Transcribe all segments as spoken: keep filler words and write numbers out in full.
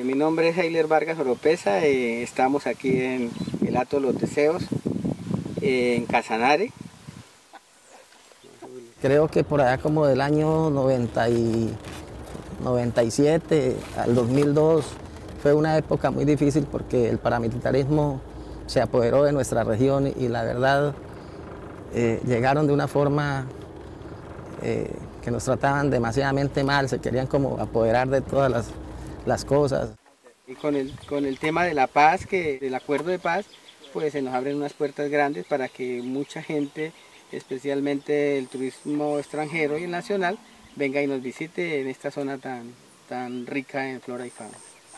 Mi nombre es Heiler Vargas Oropesa, eh, estamos aquí en el Hato Los Deseos, eh, en Casanare. Creo que por allá como del año noventa y siete al dos mil dos fue una época muy difícil porque el paramilitarismo se apoderó de nuestra región y la verdad eh, llegaron de una forma eh, que nos trataban demasiadamente mal, se querían como apoderar de todas las, las cosas. Y con el, con el tema de la paz, que, del acuerdo de paz, pues se nos abren unas puertas grandes para que mucha gente, especialmente el turismo extranjero y el nacional, venga y nos visite en esta zona tan, tan rica en flora y fauna.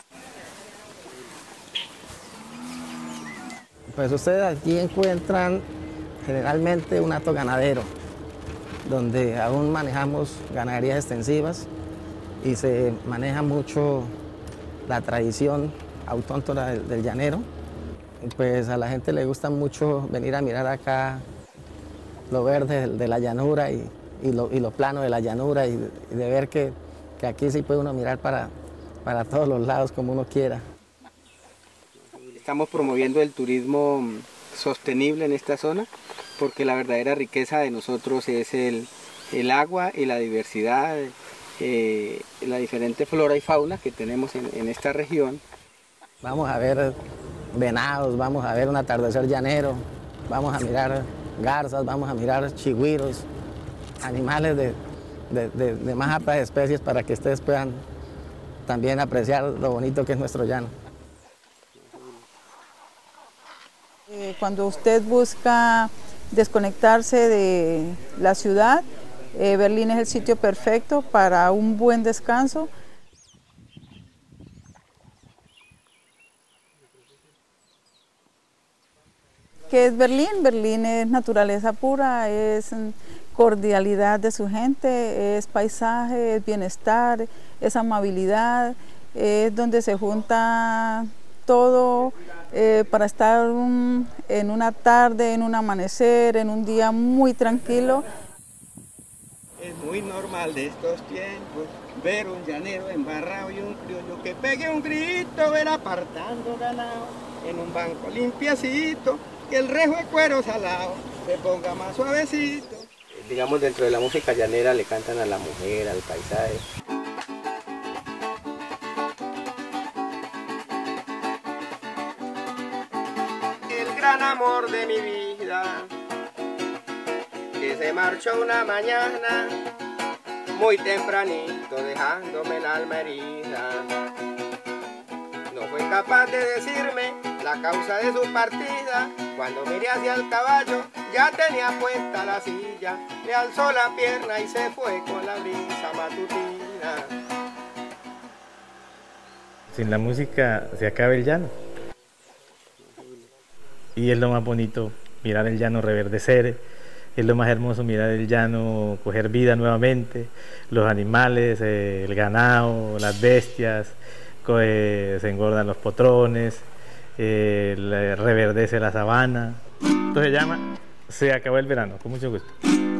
Pues ustedes aquí encuentran generalmente un hato ganadero, donde aún manejamos ganaderías extensivas y se maneja mucho la tradición autóctona del, del llanero. Pues a la gente le gusta mucho venir a mirar acá lo verde de la llanura y, y, lo, y lo plano de la llanura y, y de ver que, que aquí sí puede uno mirar para, para todos los lados como uno quiera. Estamos promoviendo el turismo sostenible en esta zona porque la verdadera riqueza de nosotros es el, el agua y la diversidad, eh, la diferente flora y fauna que tenemos en, en esta región. Vamos a ver venados, vamos a ver un atardecer llanero, vamos a mirar garzas, vamos a mirar chigüiros, animales de, de, de, de más altas especies para que ustedes puedan también apreciar lo bonito que es nuestro llano. Cuando usted busca desconectarse de la ciudad, eh, Berlín es el sitio perfecto para un buen descanso. ¿Qué es Berlín? Berlín es naturaleza pura, es cordialidad de su gente, es paisaje, es bienestar, es amabilidad, es donde se junta todo eh, para estar un, en una tarde, en un amanecer, en un día muy tranquilo. Es muy normal de estos tiempos ver un llanero embarrado y un criollo que pegue un grito, ver apartando ganado en un banco limpiecito, que el rejo de cuero salado se ponga más suavecito. Digamos, dentro de la música llanera le cantan a la mujer, al paisaje. El gran amor de mi vida, que se marchó una mañana, muy tempranito, dejándome el alma herida. No fue capaz de decirme la causa de su partida. Cuando miré hacia el caballo, ya tenía puesta la silla. Le alzó la pierna y se fue con la brisa matutina. Sin la música se acaba el llano. Y es lo más bonito, mirar el llano reverdecer. Es lo más hermoso mirar el llano coger vida nuevamente. Los animales, eh, el ganado, las bestias, eh, se engordan los potrones, eh, reverdece la sabana. Entonces se llama Se acabó el verano, con mucho gusto.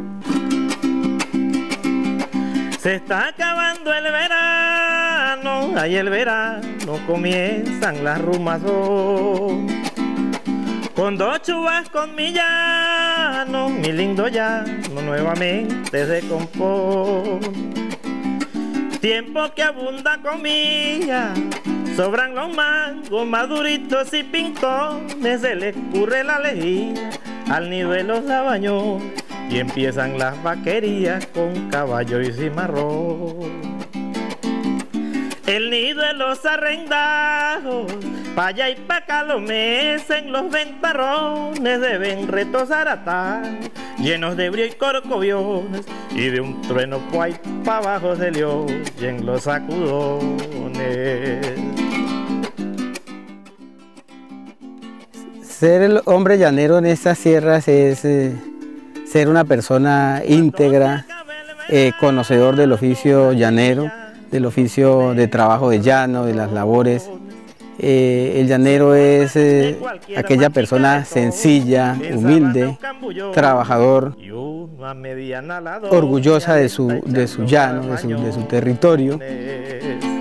Se está acabando el verano, ahí el verano comienzan las rumas. Con dos chubas con mi llano, mi lindo llano nuevamente se compone. Tiempo que abunda comida, sobran los mangos maduritos y pintones, se le escurre la lejía al nido de los sabañones y empiezan las vaquerías con caballo y cimarrón. El nido de los arrendados, pa' allá y pa' acá lo mecen los ventarrones, deben retosar atar, llenos de brío y corcoviones, y de un trueno po' ahí pa' abajo se le oyen los sacudones. Ser el hombre llanero en estas sierras es eh, ser una persona íntegra, eh, conocedor del oficio llanero, del oficio de trabajo de llano, de las labores. Eh, el llanero es eh, aquella persona sencilla, humilde, trabajador, orgullosa de su, de su llano, de su, de su territorio.